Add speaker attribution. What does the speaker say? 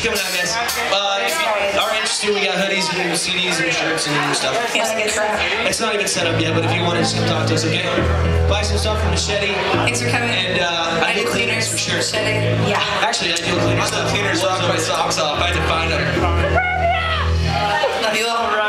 Speaker 1: for coming out, guys. If you are interested, we got hoodies and CDs and shirts and stuff. It's not even set up yet, but if you want to just come talk to us, okay? Buy some stuff from Machete.
Speaker 2: Thanks for coming.
Speaker 1: And I do cleaners for sure.
Speaker 2: Machete. Yeah.
Speaker 1: Actually, I do cleaners.
Speaker 3: Cleaners rock my socks off. I had to find them.
Speaker 2: Love you all.